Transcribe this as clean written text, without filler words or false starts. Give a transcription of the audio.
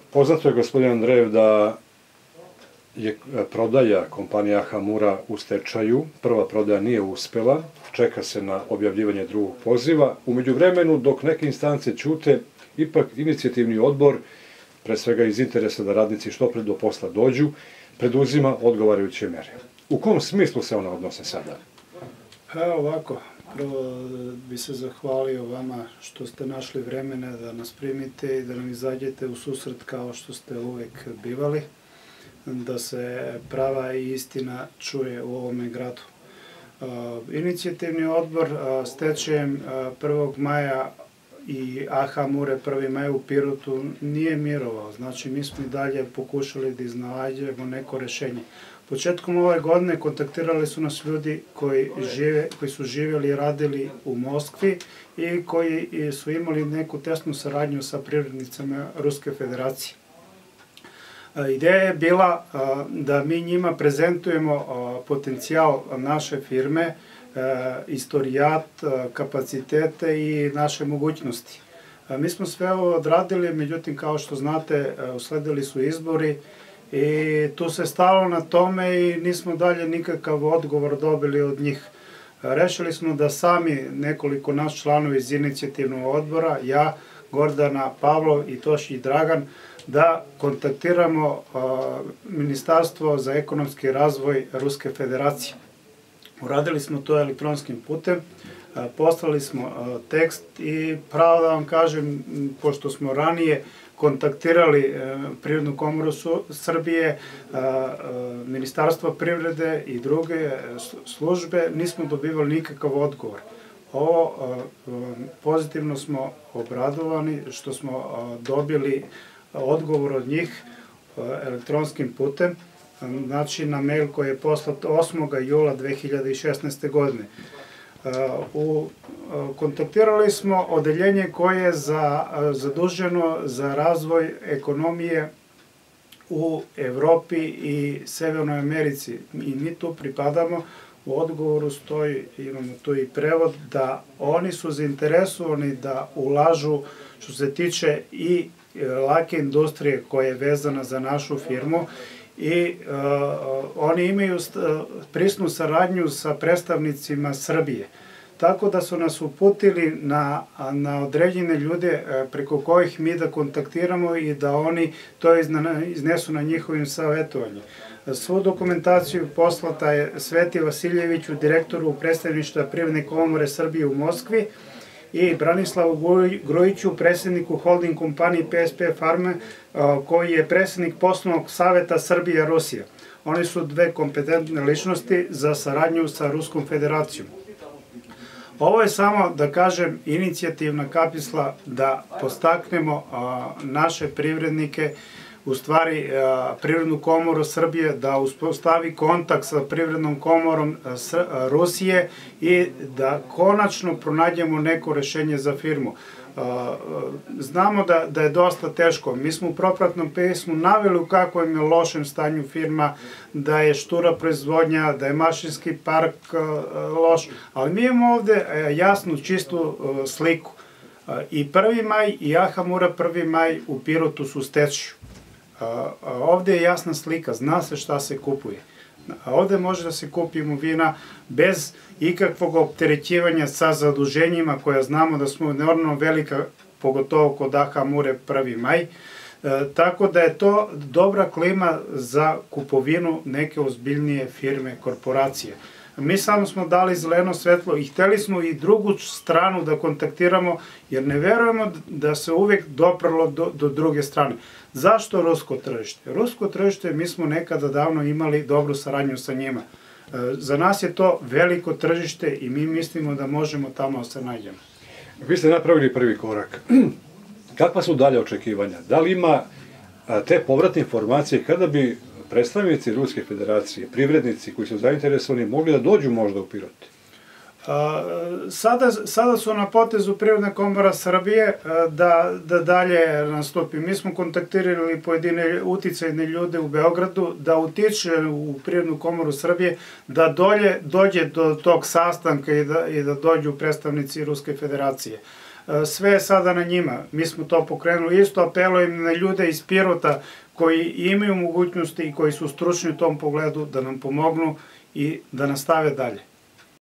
Poznato je, gospodin Andrejev, da je prodaja kompanije Ahamura u stečaju. Prva prodaja nije uspela, čeka se na objavljivanje drugog poziva. U međuvremenu, dok neke instance ćute, ipak inicijativni odbor, pre svega iz interesa da radnici što pre do posla dođu, preduzima odgovarajuće mere. U kom smislu se one odnose sada? Evo ovako, prvo bi se zahvalio vama što ste našli vremena da nas primite i da nam izađete u susret kao što ste uvek bivali, da se prava i istina čuje u ovome gradu. Inicijativni odbor stečajem 1. maja i Ahamure 1. maj u Pirotu nije mirovao. Znači, mi smo i dalje pokušali da iznalađemo neko rešenje. Početkom ove godine kontaktirali su nas ljudi koji su živjeli i radili u Moskvi i koji su imali neku tesnu saradnju sa privrednicama Ruske federacije. Ideja je bila da mi njima prezentujemo potencijal naše firme, istorijat, kapacitete i naše mogućnosti. Mi smo sve ovo odradili, međutim, kao što znate, usledili su izbori i tu se stalo na tome i nismo dalje nikakav odgovor dobili od njih. Rešili smo da sami nekoliko naš članovi iz inicijativnog odbora, ja, Gordana, Pavlo i Toši i Dragan, da kontaktiramo Ministarstvo za ekonomski razvoj Ruske federacije. Uradili smo to elektronskim putem, poslali smo tekst i pravo da vam kažem, pošto smo ranije kontaktirali Privrednu komoru Srbije, Ministarstvo privrede i druge službe, nismo dobivali nikakav odgovor. Ovo pozitivno smo obradovani što smo dobili odgovor od njih elektronskim putem, znači na mail koji je poslat 8. jula 2016. godine. Kontaktirali smo odeljenje koje je zaduženo za razvoj ekonomije u Evropi i Severnoj Americi i mi tu pripadamo. U odgovoru stoji, imamo tu i prevod, da oni su zainteresovani da ulažu što se tiče i lake industrije koja je vezana za našu firmu i oni imaju prisnu saradnju sa predstavnicima Srbije. Tako da su nas uputili na određene ljude preko kojih mi da kontaktiramo i da oni to iznesu na njihovim savjetovanjima. Svu dokumentaciju poslata je Sveti Vasiljeviću, direktoru predstavništva Privredne komore Srbije u Moskvi, i Branislavu Grujiću, predsjedniku holding kompanije PSP Farme, koji je predsjednik poslovnog saveta Srbija-Rusija. Oni su dve kompetentne ličnosti za saradnju sa Ruskom federacijom. Ovo je samo, da kažem, inicijativna kapisla da postaknemo naše privrednike, u stvari Privrednu komoru Srbije, da uspostavi kontakt sa Privrednom komorom Rusije i da konačno pronađemo neko rešenje za firmu. Znamo da je dosta teško. Mi smo u propratnom pismu naveli u kakvom je lošem stanju firma, da je štura proizvodnja, da je mašinski park loš, ali mi imamo ovde jasnu, čistu sliku. I 1. maj i Ahamura 1. maj u Pirotu su stečaju. Ovde je jasna slika, zna se šta se kupuje. Ovde može da se kupi imovina bez ikakvog opterećivanja sa zaduženjima koja znamo da smo enormno velika, pogotovo kod Ahamure 1. maj. Tako da je to dobra klima za kupovinu neke ozbiljnije firme, korporacije. Mi samo smo dali zeleno svetlo i hteli smo i drugu stranu da kontaktiramo, jer ne verujemo da se uvek doprlo do druge strane. Zašto rusko tržište? Rusko tržište, mi smo nekada davno imali dobru saradnju sa njima. Za nas je to veliko tržište i mi mislimo da možemo tamo se nađemo. Vi ste napravili prvi korak. Kakva su dalje očekivanja? Da li ima te povratne informacije kada bi predstavnici Ruske federacije, privrednici koji su zainteresovani, mogli da dođu možda u Pirot? Sada su na potezu Privredna komora Srbije da dalje nastupi. Mi smo kontaktirali pojedine uticajne ljude u Beogradu da utiče u Privrednu komoru Srbije da dođe do tog sastanka i da dođu predstavnici Ruske federacije. sve je sada na njima. Mi smo to pokrenuli. Isto apelujem na ljude iz Pirota koji imaju mogućnosti i koji su stručni u tom pogledu da nam pomognu i da nastave dalje.